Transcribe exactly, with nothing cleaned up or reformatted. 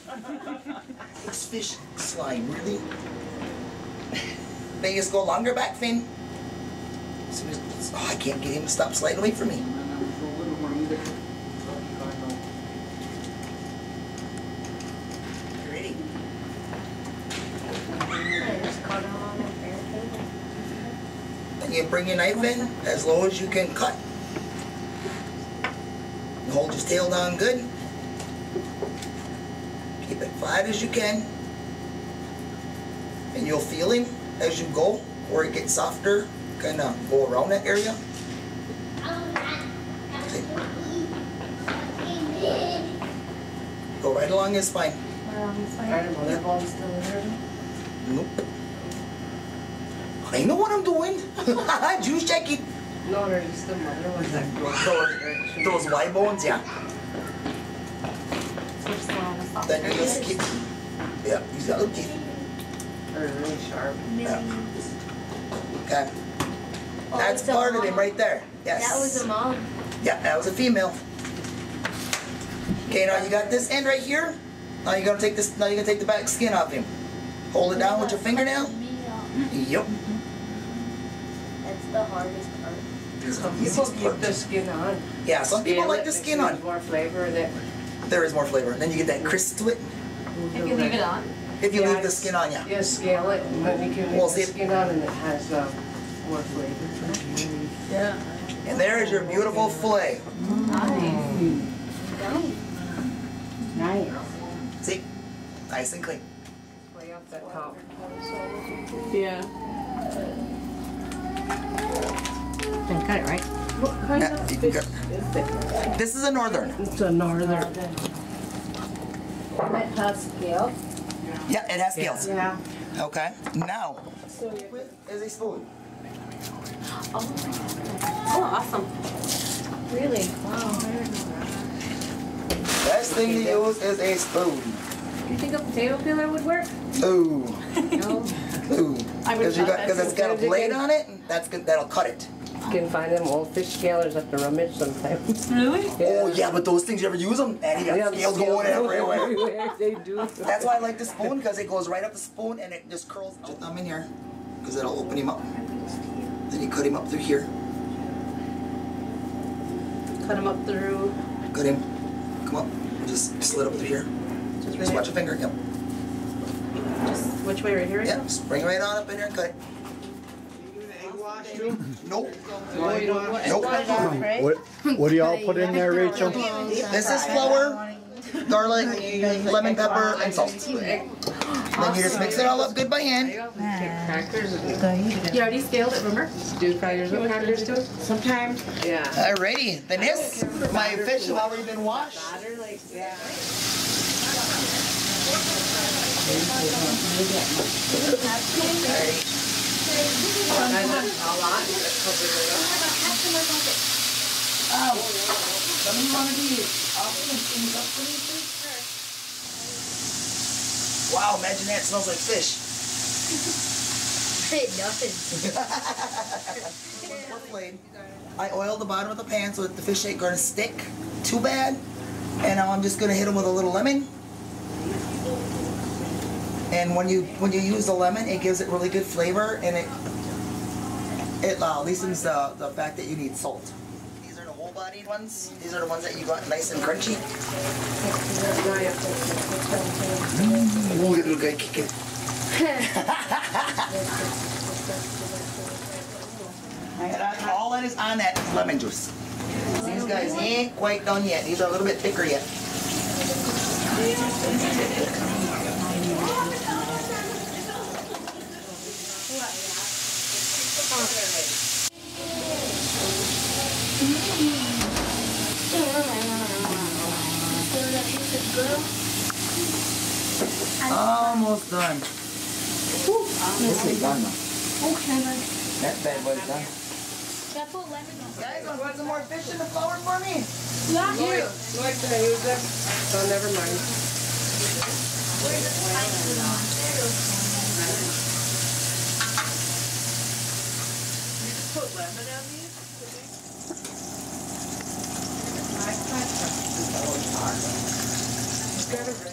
This fish slime, really? Vegas, go longer back, Finn. Oh, I can't get him to stop sliding away from me. You ready? And you bring your knife in as low as you can cut. And hold his tail down good. Keep it flat as you can. And you'll feel him as you go, where it gets softer. Kind of go around that area. See? Go right along his spine. Along his spine? Are the mother balls still in there? Nope. I know what I'm doing. Juice checking. No, they're just the mother ones that grow. Those, those white bones, yeah. Then you just keep. Yeah, he's got little teeth. They're really sharp. Yeah. Okay. Oh, That's part of him right there. Yes. That was a mom. Yeah, that was a female. Okay, now you got this end right here. Now you're gonna take this. Now you're gonna take the back skin off him. Hold it down with your fingernail. Yep. That's the hardest part. Some people keep the skin on. Yeah, some people like the skin on. More flavor that. There is more flavor. And then you get that crisp to it. If you leave it on? If you yeah, leave the skin on, yeah. Yeah, scale it, and then you can leave Well, the see, skin on, and it has uh, more flavor. Yeah. And there is your beautiful fillet. Nice. Nice. See? Nice and clean. Way up that top. Yeah. Can cut it, right? What kind Yeah, of you fish can is it? This is a northern. It's a northern. It has scales. Yeah, it has scales. Yeah. Okay. Now, So you is a spoon. Oh, oh, awesome. Really? Wow. Best thing to use is a spoon. You think a potato peeler would work? Ooh. No. Ooh. I would Because you thought got because that's it's got a good. blade on it. And that's good. That'll cut it. You can find them old fish scalers at the rummage sometimes. Really? Oh yeah, but those things you ever use them? And you got Yeah, scales going everywhere. everywhere. They do. That's why I like the spoon because it goes right up the spoon and it just curls. Put your thumb in here because it'll open him up. Then you cut him up through here. Cut them up through. Cut him. Come up. Just slit up through here. Just Just watch your finger. Yep. Just which way, right here? Yep. Just bring it right on up in here and cut it. Nope. No, you don't want Nope. What, what do y'all put in there, Rachel? This is flour, garlic, lemon pepper, and salt. Then you just mix it all up good by hand. crackers. You already scaled it, remember? Do you fry yours with crackers too? Sometimes. Yeah. Alrighty. Then this, my fish have already been washed. Batter like yeah. Alrighty. A lot. Oh, some of you want to be offering things up for me, please? Wow, imagine that. It smells like fish. Nothing. I oil the bottom of the pan so that the fish ain't going to stick too bad. And now I'm just going to hit them with a little lemon. And when you when you use the lemon, it gives it really good flavor, and it it uh, lessens the, the fact that you need salt. These are the whole-bodied ones. These are the ones that you got nice and crunchy. Ooh, give it a good kick it. And that's all that is on that is lemon juice. These guys ain't quite done yet. These are a little bit thicker yet. Almost done. This is done now. That bad boy's done. Guys, want to put some more fish in the flour for me? Yeah. You like to use them? So never mind. Put lemon on these? Just grab a